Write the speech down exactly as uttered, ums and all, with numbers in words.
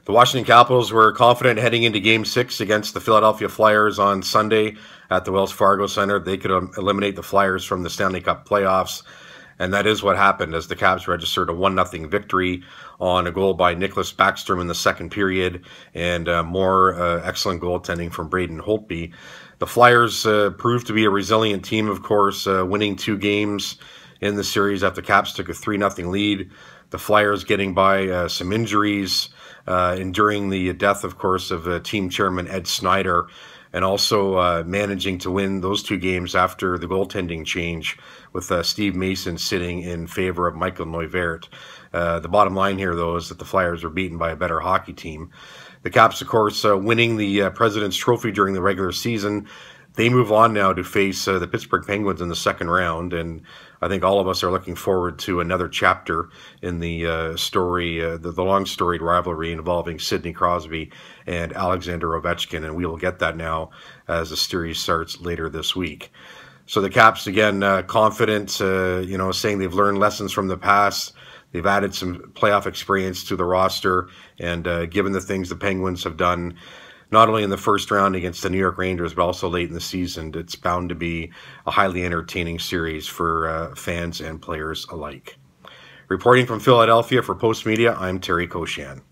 The Washington Capitals were confident heading into Game six against the Philadelphia Flyers on Sunday at the Wells Fargo Center. They could um, eliminate the Flyers from the Stanley Cup playoffs, and that is what happened as the Caps registered a one nothing victory on a goal by Nicholas Backstrom in the second period and uh, more uh, excellent goaltending from Braden Holtby. The Flyers uh, proved to be a resilient team, of course, uh, winning two games in the series after the Caps took a three nothing lead. The Flyers getting by uh, some injuries, uh, enduring the death, of course, of uh, team chairman Ed Snyder, and also uh, managing to win those two games after the goaltending change with uh, Steve Mason sitting in favor of Michael Neuvirth. Uh, the bottom line here, though, is that the Flyers were beaten by a better hockey team. The Caps, of course, uh, winning the uh, President's Trophy during the regular season. They move on now to face uh, the Pittsburgh Penguins in the second round, and I think all of us are looking forward to another chapter in the uh, story, uh, the, the long storied rivalry involving Sidney Crosby and Alexander Ovechkin, and we will get that now as the series starts later this week. So the Caps, again, uh, confident, uh, you know, saying they've learned lessons from the past. They've added some playoff experience to the roster, and uh, given the things the Penguins have done, not only in the first round against the New York Rangers, but also late in the season, it's bound to be a highly entertaining series for uh, fans and players alike. Reporting from Philadelphia for Post Media, I'm Terry Koshan.